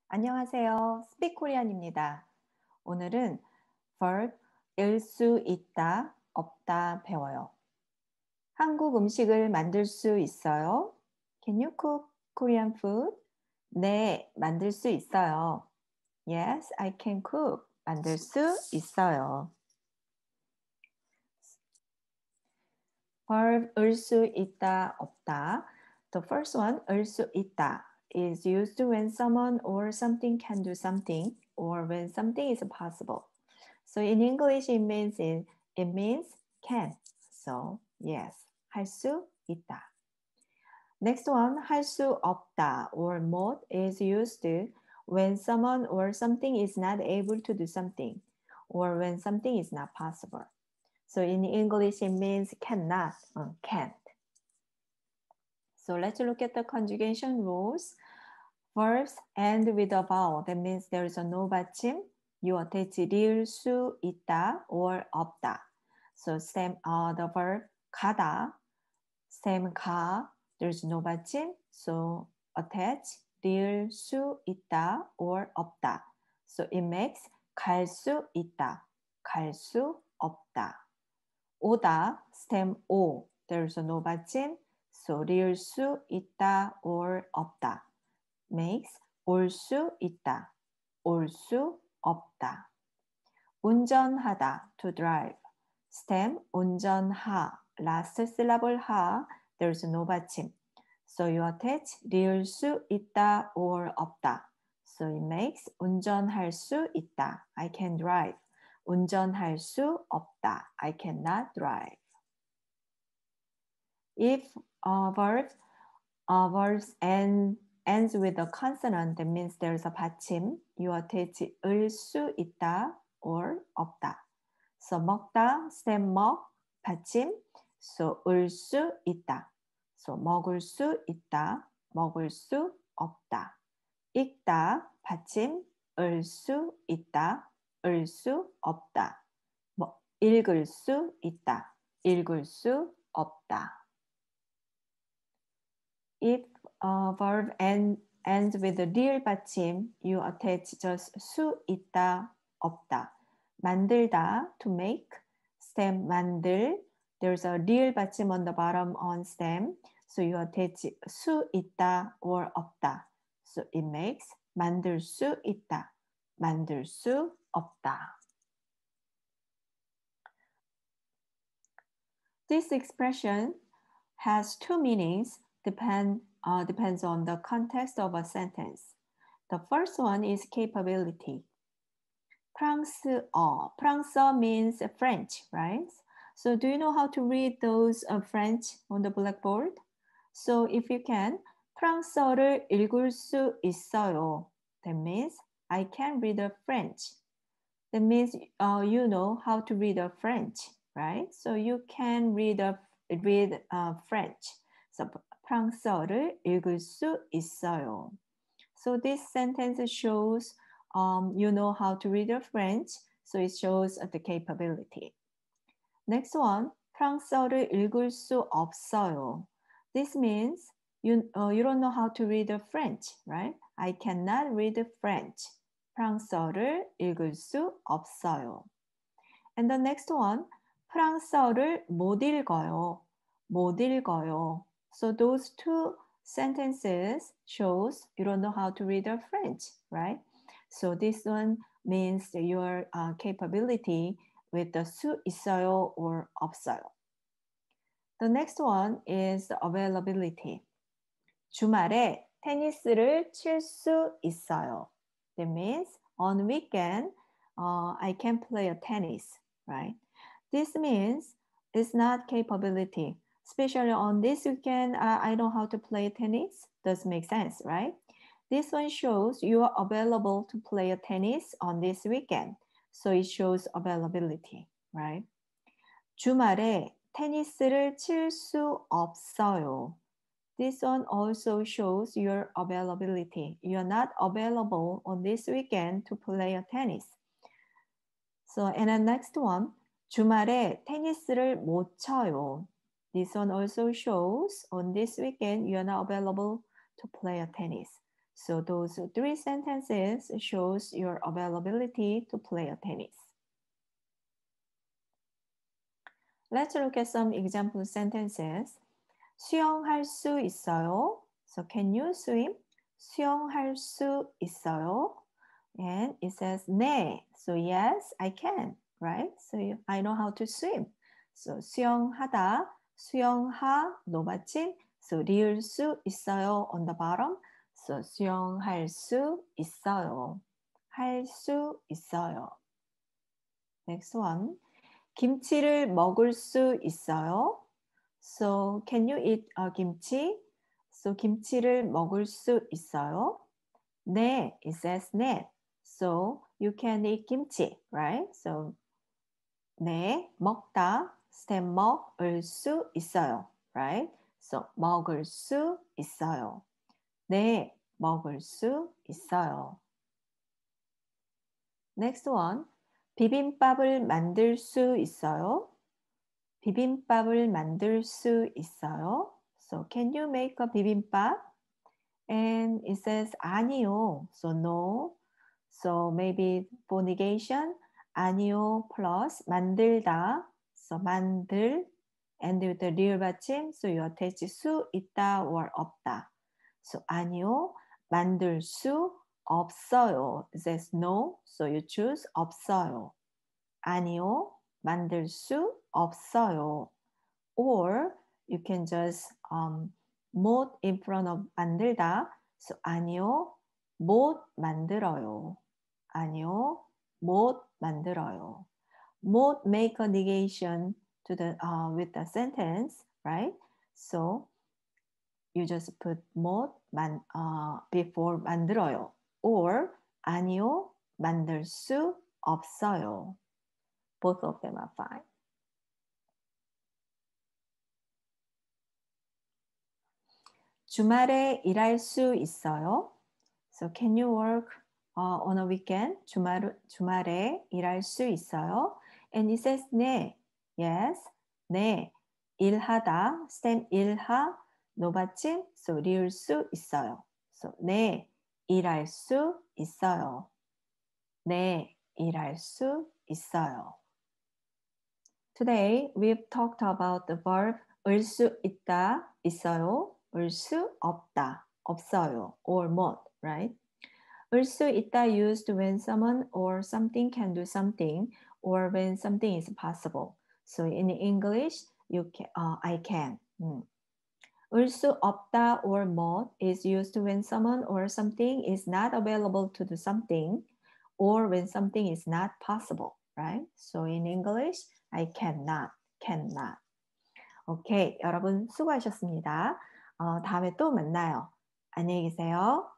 안녕하세요. 스피코리안입니다. 오늘은 verb 일 수 있다, 없다 배워요. 한국 음식을 만들 수 있어요? Can you cook Korean food? 네, 만들 수 있어요. Yes, I can cook. 만들 수 있어요. verb 을 수 있다, 없다. The first one, 을 수 있다, is used when someone or something can do something or when something is possible. So in English, it means can. So yes, 할 수 있다. Next one, 할 수 없다 or 못 is used when someone or something is not able to do something or when something is not possible. So in English, it means cannot, can't. So let's look at the conjugation rules. Verbs end with a vowel. That means there is a no 받침. You attach 릴 수 있다 or 없다. So same the verb 가다, same 가. There's no 받침. So attach 릴 수 있다 or 없다. So it makes 갈 수 있다, 갈 수 없다. 오다, stem 오. There's no 받침. So 릴 수 있다 or 없다. makes 올 수 있다, 올 수 없다. 운전하다, to drive. stem 운전하, last syllable 하, there's no 받침. So you attach 리을 수 있다 or 없다. So it makes 운전할 수 있다, I can drive. 운전할 수 없다, I cannot drive. If verbs ends with a consonant, that means there's a 받침. You attach 을 수 있다 or 없다. So 먹다, stem 먹, 받침. So 을 수 있다. So 먹을 수 있다, 먹을 수 없다. 읽다, 받침. 을 수 있다, 을 수 없다. 읽을 수 있다, 읽을 수 없다. If a verb ends with a 리을 받침, you attach just 수 있다, 없다. 만들다, to make, stem 만들. There's a 리을 받침 on the bottom on stem, so you attach 수 있다 or 없다. So it makes 만들 수 있다, 만들 수 없다. This expression has two meanings. Depends on the context of a sentence. The first one is capability. 프랑스어. 프랑스어 means French, right? So do you know how to read those French on the blackboard? So if you can, 프랑스어를 읽을 수 있어요. That means I can read the French. That means you know how to read the French, right? So you can read French. So 프랑스어를 읽을 수 있어요. So this sentence shows you know how to read the French, so it shows the capability. Next one, 프랑스어를 읽을 수 없어요. This means you don't know how to read the French, right? I cannot read the French. 프랑스어를 읽을 수 없어요. And the next one, 프랑스어를 못 읽어요. 못 읽어요. So those two sentences shows you don't know how to read the French, right? So this one means your capability with the 수 있어요 or 없어요. The next one is availability. 주말에 테니스를 칠 수 있어요. That means on weekend I can play a tennis, right? This means it's not capability. Especially on this weekend, I know how to play tennis. Does make sense, right? This one shows you are available to play a tennis on this weekend. So it shows availability, right? 주말에 테니스를 칠 수 없어요. This one also shows your availability. You are not available on this weekend to play a tennis. So, and the next one, 주말에 테니스를 못 쳐요. This one also shows on this weekend you are not available to play a tennis. So those 3 sentences shows your availability to play a tennis. Let's look at some example sentences. 수영할 수 있어요. So can you swim? 수영할 수 있어요. And it says 네. So yes, I can, right? So I know how to swim. So 수영하다, 수영하, 노받침. So 리을 수 있어요 on the bottom. So 수영할 수 있어요. 할 수 있어요. Next one. 김치를 먹을 수 있어요. So can you eat 김치? So 김치를 먹을 수 있어요. 네, it says 네. So you can eat kimchi, right? So 네, 먹다, stem 먹을 수 있어요, right? So 먹을 수 있어요. 네, 먹을 수 있어요. Next one. 비빔밥을 만들 수 있어요. 비빔밥을 만들 수 있어요. So can you make a bibimbap? And it says 아니요. So no. So maybe for negation, 아니요 plus 만들다. So 만들 and with the real 받침, so you attach 수 있다 or 없다. So 아니요, 만들 수 없어요. It says no, so you choose 없어요. 아니요, 만들 수 없어요. Or you can just 못 in front of 만들다. So 아니요, 못 만들어요. 아니요, 못 만들어요. 못 make a negation to the with the sentence, right? So you just put 못 before 만들어요. Or 아니요, 만들 수 없어요. Both of them are fine. 주말에 일할 수 있어요? So can you work on a weekend? 주말에 일할 수 있어요? And it says 네. Yes. 네. 일하다. stem 일하. 노받침. So 리을 수 있어요. So 네. 일할 수 있어요. 네. 일할 수 있어요. Today we've talked about the verb 을 수 있다, 있어요. 을 수 없다, 없어요, or 못, right? 을 수 있다 used when someone or something can do something, or when something is possible. So in English, I can. 을 수 없다 or 못 is used when someone or something is not available to do something, or when something is not possible, right? So in English, I cannot. 오케이, 여러분 수고하셨습니다. 다음에 또 만나요. 안녕히 계세요.